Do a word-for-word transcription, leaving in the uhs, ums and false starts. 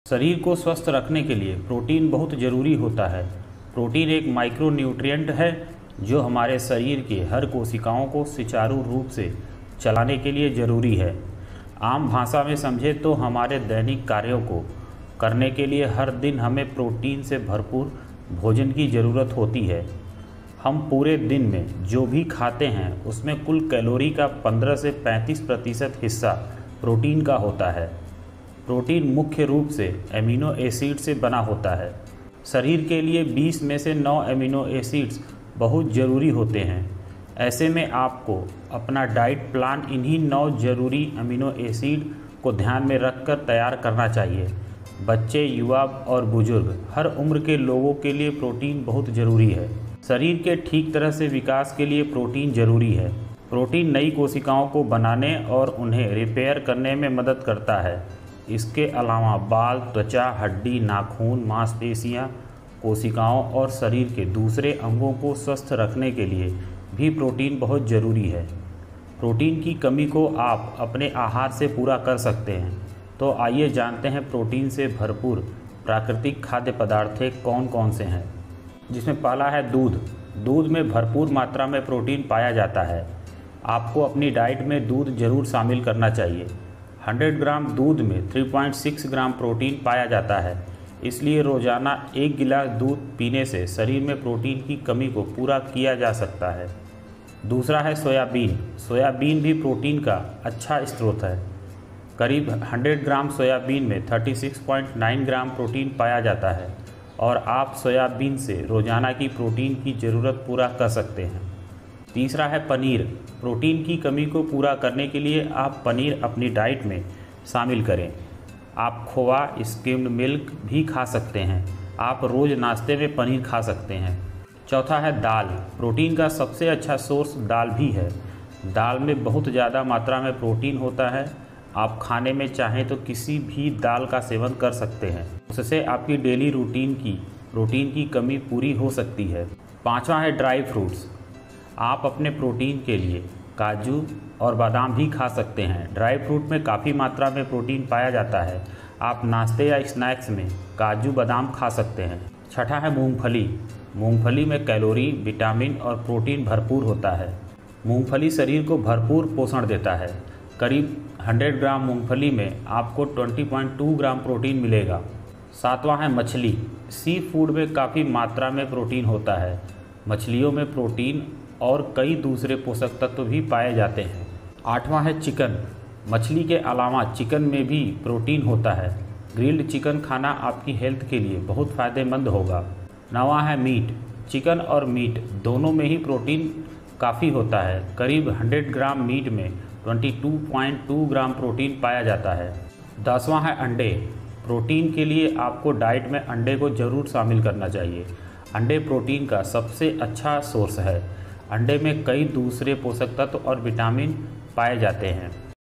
शरीर को स्वस्थ रखने के लिए प्रोटीन बहुत ज़रूरी होता है। प्रोटीन एक माइक्रो न्यूट्रिएंट है जो हमारे शरीर के हर कोशिकाओं को सुचारू रूप से चलाने के लिए ज़रूरी है। आम भाषा में समझे तो हमारे दैनिक कार्यों को करने के लिए हर दिन हमें प्रोटीन से भरपूर भोजन की ज़रूरत होती है। हम पूरे दिन में जो भी खाते हैं उसमें कुल कैलोरी का पंद्रह से पैंतीस प्रतिशत हिस्सा प्रोटीन का होता है। प्रोटीन मुख्य रूप से एमिनो एसिड से बना होता है। शरीर के लिए बीस में से नौ एमिनो एसिड्स बहुत ज़रूरी होते हैं। ऐसे में आपको अपना डाइट प्लान इन्हीं नौ ज़रूरी अमीनो एसिड को ध्यान में रखकर तैयार करना चाहिए। बच्चे, युवा और बुजुर्ग हर उम्र के लोगों के लिए प्रोटीन बहुत ज़रूरी है। शरीर के ठीक तरह से विकास के लिए प्रोटीन ज़रूरी है। प्रोटीन नई कोशिकाओं को बनाने और उन्हें रिपेयर करने में मदद करता है। इसके अलावा बाल, त्वचा, हड्डी, नाखून, मांसपेशियां, कोशिकाओं और शरीर के दूसरे अंगों को स्वस्थ रखने के लिए भी प्रोटीन बहुत ज़रूरी है। प्रोटीन की कमी को आप अपने आहार से पूरा कर सकते हैं। तो आइए जानते हैं प्रोटीन से भरपूर प्राकृतिक खाद्य पदार्थ कौन कौन से हैं। जिसमें पहला है दूध। दूध में भरपूर मात्रा में प्रोटीन पाया जाता है। आपको अपनी डाइट में दूध जरूर शामिल करना चाहिए। सौ ग्राम दूध में तीन पॉइंट छह ग्राम प्रोटीन पाया जाता है। इसलिए रोज़ाना एक गिलास दूध पीने से शरीर में प्रोटीन की कमी को पूरा किया जा सकता है। दूसरा है सोयाबीन। सोयाबीन भी प्रोटीन का अच्छा स्रोत है। करीब सौ ग्राम सोयाबीन में छत्तीस पॉइंट नौ ग्राम प्रोटीन पाया जाता है और आप सोयाबीन से रोज़ाना की प्रोटीन की ज़रूरत पूरा कर सकते हैं। तीसरा है पनीर। प्रोटीन की कमी को पूरा करने के लिए आप पनीर अपनी डाइट में शामिल करें। आप खोवा, स्किम्ड मिल्क भी खा सकते हैं। आप रोज़ नाश्ते में पनीर खा सकते हैं। चौथा है दाल। प्रोटीन का सबसे अच्छा सोर्स दाल भी है। दाल में बहुत ज़्यादा मात्रा में प्रोटीन होता है। आप खाने में चाहें तो किसी भी दाल का सेवन कर सकते हैं। उससे आपकी डेली रूटीन की प्रोटीन की कमी पूरी हो सकती है। पाँचवा है ड्राई फ्रूट्स। आप अपने प्रोटीन के लिए काजू और बादाम भी खा सकते हैं। ड्राई फ्रूट में काफ़ी मात्रा में प्रोटीन पाया जाता है। आप नाश्ते या स्नैक्स में काजू बादाम खा सकते हैं। छठा है मूंगफली। मूंगफली में कैलोरी, विटामिन और प्रोटीन भरपूर होता है। मूंगफली शरीर को भरपूर पोषण देता है। करीब सौ ग्राम मूंगफली में आपको बीस पॉइंट दो ग्राम प्रोटीन मिलेगा। सातवां है मछली। सी फूड में काफ़ी मात्रा में प्रोटीन होता है। मछलियों में प्रोटीन और कई दूसरे पोषक तत्व भी पाए जाते हैं। आठवां है चिकन। मछली के अलावा चिकन में भी प्रोटीन होता है। ग्रिल्ड चिकन खाना आपकी हेल्थ के लिए बहुत फ़ायदेमंद होगा। नौवां है मीट। चिकन और मीट दोनों में ही प्रोटीन काफ़ी होता है। करीब सौ ग्राम मीट में बाईस पॉइंट दो ग्राम प्रोटीन पाया जाता है। दसवां है अंडे। प्रोटीन के लिए आपको डाइट में अंडे को ज़रूर शामिल करना चाहिए। अंडे प्रोटीन का सबसे अच्छा सोर्स है। अंडे में कई दूसरे पोषक तत्व और विटामिन पाए जाते हैं।